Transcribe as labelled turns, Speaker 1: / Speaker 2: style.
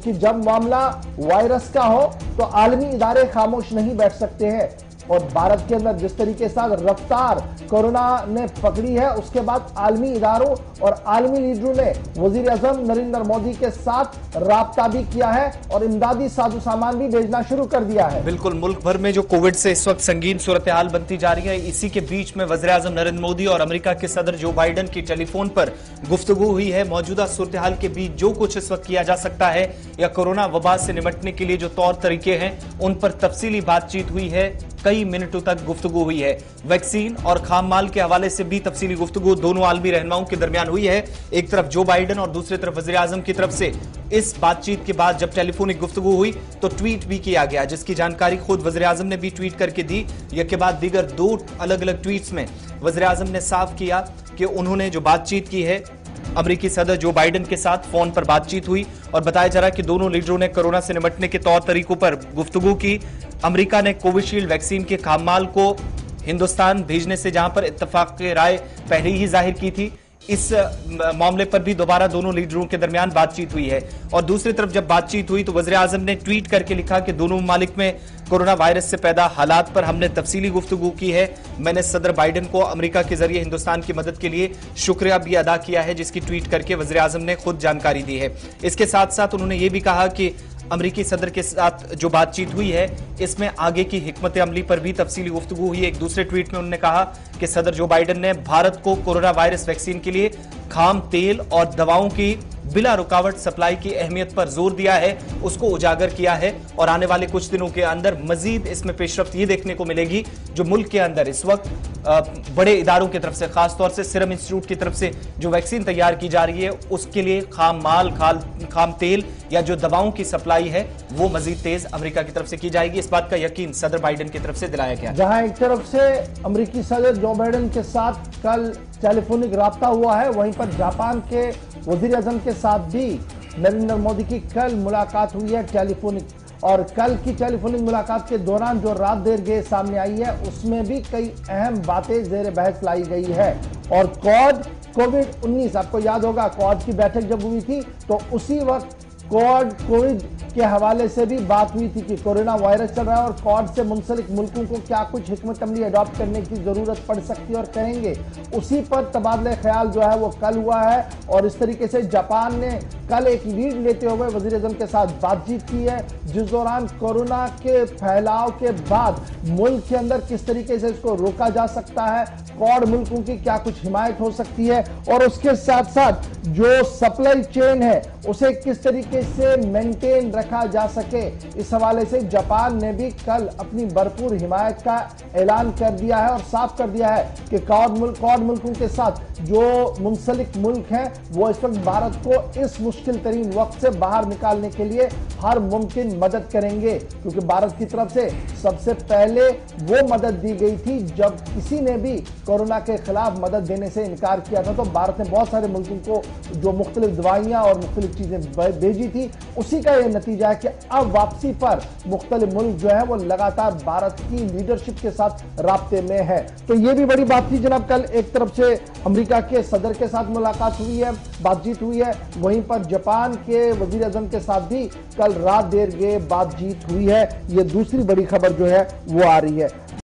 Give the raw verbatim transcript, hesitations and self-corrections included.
Speaker 1: کہ جب معاملہ وائرس کا ہو تو عالمی ادارے خاموش نہیں بیٹھ سکتے ہیں، اور بھارت کے اندر جس طریقے سے رفتار کورونا نے پکڑی ہے، اس کے بعد عالمی اداروں اور عالمی لیڈروں نے وزیر اعظم نریندر مودی کے ساتھ رابطہ بھی کیا ہے اور امدادی ساز و سامان بھی بھیجنا شروع کر دیا ہے۔
Speaker 2: بالکل، ملک بھر میں جو کووڈ سے اس وقت سنگین صورتحال بنتی جا رہی ہے، اسی کے بیچ میں وزیر اعظم نریندر مودی اور امریکہ کے صدر جو بائیڈن کی ٹیلی فون پر گفتگو ہوئی ہے۔ موجودہ صورتحال کے بیچ جو کچھ اس وقت کیا جا سکتا ہے یا کورونا وبا سے نمٹنے کے لیے جو طور طریقے ہیں، ان پر تفصیلی بات چیت ہوئی ہے، کئی منٹوں تک گفتگو ہوئی ہے۔ ویکسین اور خام مال کے حوالے سے بھی تفصیلی گفتگو دونوں عالمی رہنماؤں کے درمیان ہوئی ہے، ایک طرف جو بائیڈن اور دوسری طرف وزیر اعظم کی طرف سے۔ اس بات چیت کے بعد جب ٹیلی فونک گفتگو ہوئی تو ٹویٹ بھی کیا گیا، جس کی جانکاری خود وزیر اعظم نے بھی ٹویٹ کر کے دی۔ یک کے بعد دیگر دو الگ الگ ٹویٹس میں وزیر اعظم نے صاف کیا کہ انہوں نے جو بات چیت کی ہے امریکی صدر جو بائیڈن کے ساتھ فون پر بات چیت ہوئی، اور بتایا جا رہا ہے کہ دونوں لیڈروں نے کورونا سے نمٹنے کے طور طریقوں پر گفتگو کی۔ امریکہ نے کووشیلڈ ویکسین کے خام مال کو ہندوستان بھیجنے سے جہاں پر اتفاق رائے پہلے ہی ظاہر کی تھی، اس معاملے پر بھی دوبارہ دونوں لیڈروں کے درمیان بات چیت ہوئی ہے۔ اور دوسری طرف جب بات چیت ہوئی تو وزیر اعظم نے ٹویٹ کر کے لکھا کہ دونوں ممالک میں کورونا وائرس سے پیدا حالات پر ہم نے تفصیلی گفتگو کی ہے۔ میں نے صدر بائیڈن کو امریکہ کے ذریعے ہندوستان کی مدد کے لیے شکریہ بھی ادا کیا ہے، جس کی ٹویٹ کر کے وزیر اعظم نے خود جانکاری دی ہے۔ اس کے ساتھ ساتھ انہوں نے یہ بھی کہا کہ امریکی صدر کے ساتھ جو بات چیت ہوئی ہے اس میں آگے کی حکمت عملی پر بھی تفصیلی گفتگو ہوئی ہے۔ ایک دوسرے ٹویٹ میں انہوں نے کہا کہ صدر جو بائیڈن نے بھارت کو کورونا وائرس ویکسین کے لیے خام تیل اور دواؤں کی بلا رکاوٹ سپلائی کی اہمیت پر زور دیا ہے، اس کو اجاگر کیا ہے، اور آنے والے کچھ دنوں کے اندر مزید اس میں پیش رفت یہ دیکھنے کو ملے گی جو ملک کے اندر اس وقت بڑے اداروں کی طرف سے، خاص طور سے سیرم انسٹیٹیوٹ کی طرف سے جو ویکسین تیار کی جا رہی ہے، اس کے لیے خام مال، خام تیل یا جو دواؤں کی سپلائی ہے وہ مزید تیز امریکہ کی طرف سے کی جائے گی۔ اس بات کا یقین صدر بائیڈن کی طرف سے دلایا گیا۔
Speaker 1: جہاں ایک طرف سے امریکی صدر جو بائیڈن کے ساتھ کل ٹیلی فونک رابطہ ہوا ہے، وہیں پر جاپان کے وزیر اعظم کے ساتھ بھی نریندر مودی کی کل ملاقات ہوئی ہے ٹیلی فونک، اور کل کی ٹیلی فونک ملاقات کے دوران جو رات دیر گئے سامنے آئی ہے اس میں بھی کئی اہم باتیں زیر بحث لائی گئی ہے۔ اور کووڈ کووڈ انیس آپ کو یاد ہوگا، کووڈ کی بیٹھک جب ہوئی تھی تو اسی وقت کووڈ کووڈ کے حوالے سے بھی بات ہوئی تھی کہ کورونا وائرس چل رہا ہے اور کووڈ سے منسلک ملکوں کو کیا کچھ حکمت عملی اڈاپٹ کرنے کی ضرورت پڑ سکتی ہے اور کریں گے، اسی پر تبادلہ خیال جو ہے وہ کل ہوا ہے۔ اور اس طریقے سے جاپان نے کل ایک لیڈ لیتے ہوئے وزیر اعظم کے ساتھ بات چیت کی ہے، جس دوران کورونا کے پھیلاؤ کے بعد ملک کے اندر کس طریقے سے اس کو روکا جا سکتا ہے، کووڈ ملکوں کی کیا کچھ حمایت ہو سکتی ہے، اور اس کے ساتھ ساتھ جو سپلائی چین ہے اسے کس طریقے سے مینٹین رکھا جا سکے، اس حوالے سے جاپان نے بھی کل اپنی بھرپور حمایت کا اعلان کر دیا ہے اور صاف کر دیا ہے کہ کووڈ ملک کووڈ ملکوں کے ساتھ جو منسلک ملک ہیں وہ اس وقت بھارت کو اس مشکل ترین وقت سے باہر نکالنے کے لیے ہر ممکن مدد کریں گے، کیونکہ بھارت کی طرف سے سب سے پہلے وہ مدد دی گئی تھی جب کسی نے بھی کورونا کے خلاف مدد دینے سے انکار کیا تھا، تو بھارت نے بہت سارے ملکوں کو جو مختلف دوائیاں اور مختلف چیزیں بھیجی تھی، اسی کا یہ نتیجہ ہے کہ اب واپسی پر مختلف ملک جو ہے وہ لگاتار بھارت کی لیڈرشپ کے ساتھ رابطے میں ہے۔ تو یہ بھی بڑی بات تھی جناب، کل ایک طرف سے امریکہ کے صدر کے ساتھ ملاقات ہوئی ہے، بات چیت ہوئی ہے، وہیں پر جاپان کے وزیر اعظم کے ساتھ بھی کل رات دیر گئے بات چیت ہوئی ہے۔ یہ دوسری بڑی خبر جو ہے وہ آ رہی ہے۔